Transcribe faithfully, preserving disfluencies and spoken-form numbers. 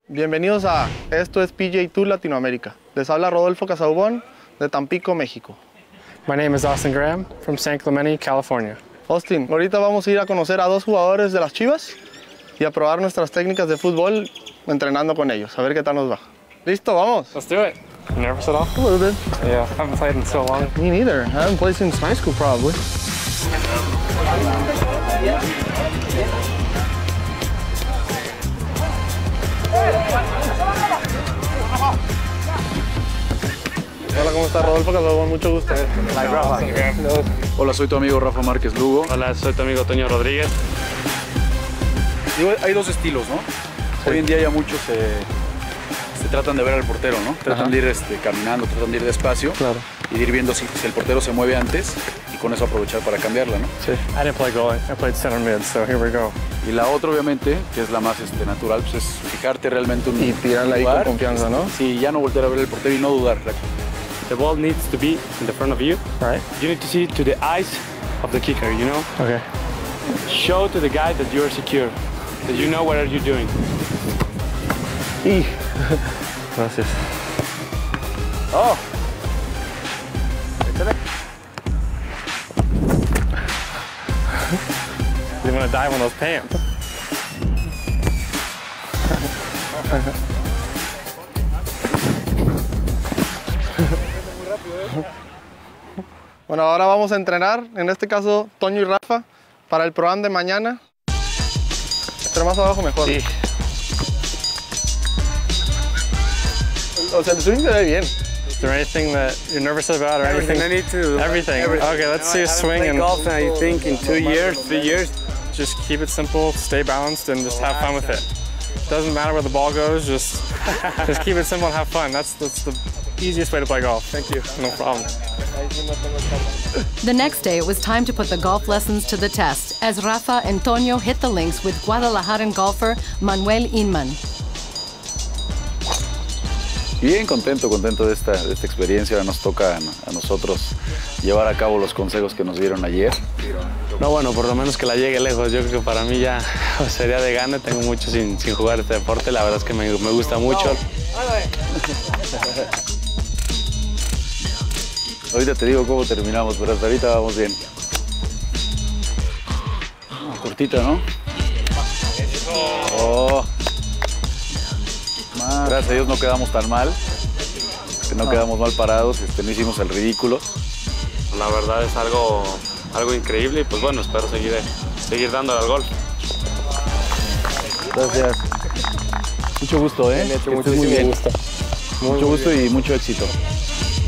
Bienvenidos a Esto es P G A Tour Latinoamérica. Les habla Rodolfo Casaubon de Tampico, México. My name is Austin Graham from San Clemente, California. Austin, ahorita vamos a ir a conocer a dos jugadores de las Chivas y a probar nuestras técnicas de fútbol entrenando con ellos, a ver qué tal nos va. ¿Listo? ¡Vamos! Let's do it. You nervous at all? A little bit. Yeah, I haven't played in so long. Me neither. I haven't played since high school probably. Hola, ¿cómo estás? Rodolfo Casaubon, mucho gusto. Like Rafa. Hola, soy tu amigo Rafa Márquez Lugo. Hola, soy tu amigo Toño Rodríguez. Digo, hay dos estilos, ¿no? Sí. Hoy en día ya muchos se, se tratan de ver al portero, ¿no? Tratan Ajá. de ir este, caminando, tratan de ir despacio claro. y de ir viendo si, si el portero se mueve antes y con eso aprovechar para cambiarla, ¿no? Sí. I didn't play goalie, I played center mid, so here we go. Y la otra, obviamente, que es la más este, natural, pues es fijarte realmente un y tirarla ahí con confianza, ¿no? Sí, ya no voltear a ver el portero y no dudar. The ball needs to be in the front of you. Right. You need to see to the eyes of the kicker, you know? Okay. Show to the guy that you are secure, that you know what are you doing. Y... Gracias. Oh. You want to dive on those pants. Bueno, ahora vamos a entrenar, en este caso Toño y Rafa, para el programa de mañana. Pero más abajo mejor. Sí. O sea, el swing se ve bien. Is there anything that you're nervous about or Everything anything? I need to. Everything. Everything. Okay, let's see I a swing played and golf now. You think in two years, three years? Just keep it simple, stay balanced, and just have fun with it. Doesn't matter where the ball goes. Just, just keep it simple and have fun. That's that's the easiest way to play golf. Thank you. No problem. The next day, it was time to put the golf lessons to the test, as Rafa and Toño hit the links with Guadalajaran golfer Manuel Inman. Bien contento, contento de esta, de esta experiencia. Ahora nos toca a, a nosotros llevar a cabo los consejos que nos dieron ayer. No, bueno, por lo menos que la llegue lejos. Yo creo que para mí ya sería de gana. Tengo mucho sin, sin jugar este deporte. La verdad es que me, me gusta mucho. Ahorita te digo cómo terminamos, pero hasta ahorita vamos bien. Cortita, ¿no? Oh. Gracias a Dios no quedamos tan mal. No, no quedamos mal parados, este, no hicimos el ridículo. La verdad es algo, algo increíble y pues bueno, espero seguir, seguir dándole al golf. Gracias. Mucho gusto, ¿eh? Mucho, muy bien. Mucho gusto y mucho éxito.